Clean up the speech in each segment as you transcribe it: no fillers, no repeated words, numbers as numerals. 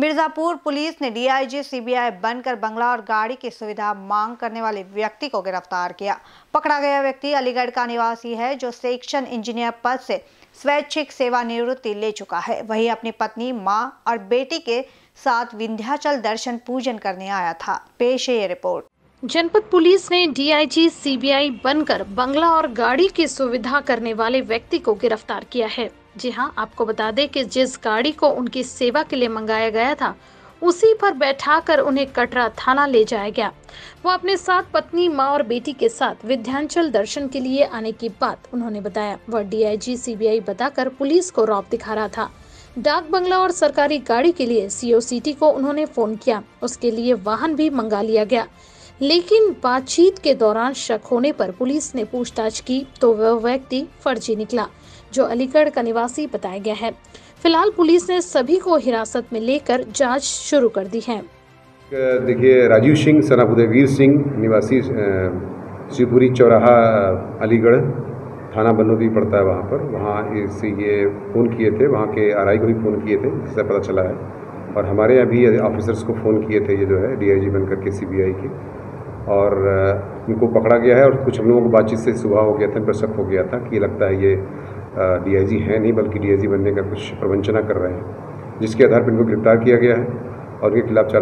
Mirzapur police ने DIG CBI बनकर बंगला और गाड़ी की सुविधा मांग करने वाले व्यक्ति को गिरफ्तार किया। पकड़ा गया व्यक्ति अलीगढ़ का निवासी है, जो सेक्शन इंजीनियर पद से स्वैच्छिक सेवानिवृत्ति ले चुका है। वही अपनी पत्नी, मां और बेटी के साथ विंध्याचल दर्शन पूजन करने आया था। पेश है ये रिपोर्ट। जनपद पुलिस ने डीआईजी सीबीआई बनकर बंगला और गाड़ी की सुविधा करने वाले व्यक्ति को गिरफ्तार किया है। जी हां, आपको बता दें कि जिस गाड़ी को उनकी सेवा के लिए मंगाया गया था, उसी पर बैठाकर उन्हें कटरा थाना ले जाया गया। वो अपने साथ पत्नी, मां और बेटी के साथ विंध्याचल दर्शन के लिए आने की बात उन्होंने बताया। वह डीआईजी सीबीआई बताकर पुलिस को रौब दिखा रहा था। डाक बंगला और सरकारी गाड़ी के लिए सीओ सिटी को उन्होंने फोन किया। उसके लिए वाहन भी मंगा लिया गया, लेकिन बातचीत के दौरान शक होने पर पुलिस ने पूछताछ की तो वह व्यक्ति फर्जी निकला, जो अलीगढ़ का निवासी बताया गया है। फिलहाल पुलिस ने सभी को हिरासत में लेकर जांच शुरू कर दी है। देखिए, राजीव सिंह सना उदयवीर सिंह निवासी शिवपुरी चौराहा अलीगढ़ थाना बनोदी पड़ता है, वहाँ इसे ये फ़ोन किए थे। वहाँ के आरआई को भी फ़ोन किए थे, जिससे पता चला है। और हमारे यहाँ भी ऑफिसर्स को फ़ोन किए थे, ये जो है डीआईजी बनकर के सीबीआई के, और इनको पकड़ा गया है। और कुछ हम लोगों को बातचीत से सुबह हो गया था, पर शक हो गया था कि लगता है ये डीआईजी है नहीं, बल्कि डीआईजी बनने का कुछ प्रवंचना कर रहे हैं, जिसके आधार पर इनको गिरफ्तार किया गया है। और इनके खिलाफ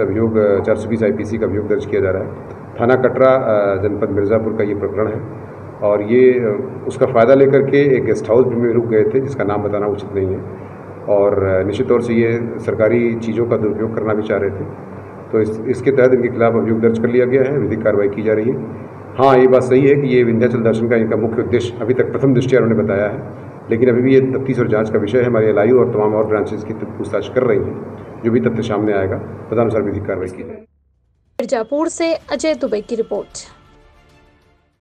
420 आईपीसी का अभियोग दर्ज किया जा रहा है। थाना कटरा जनपद मिर्ज़ापुर का ये प्रकरण है, और ये उसका फ़ायदा लेकर के एक गेस्ट हाउस में रुक गए थे, जिसका नाम बताना उचित नहीं है। और निश्चित तौर से ये सरकारी चीज़ों का दुरुपयोग करना भी चाह रहे थे, तो इसके तहत इनके खिलाफ अभियोग दर्ज कर लिया गया है। विधिक कार्रवाई की जा रही है। हाँ, ये बात सही है कि ये विंध्याचल दर्शन का इनका मुख्य उद्देश्य अभी तक प्रथम दृष्टया उन्होंने बताया है, लेकिन अभी भी ये तफ्तीश और जांच का विषय है। हमारी एलआईयू और तमाम और ब्रांचेस की पूछताछ कर रही हैं। जो भी तथ्य सामने आएगा तदनुसार विधिक कार्रवाई की जाएगी। मिर्जापुर से अजय दुबे की रिपोर्ट।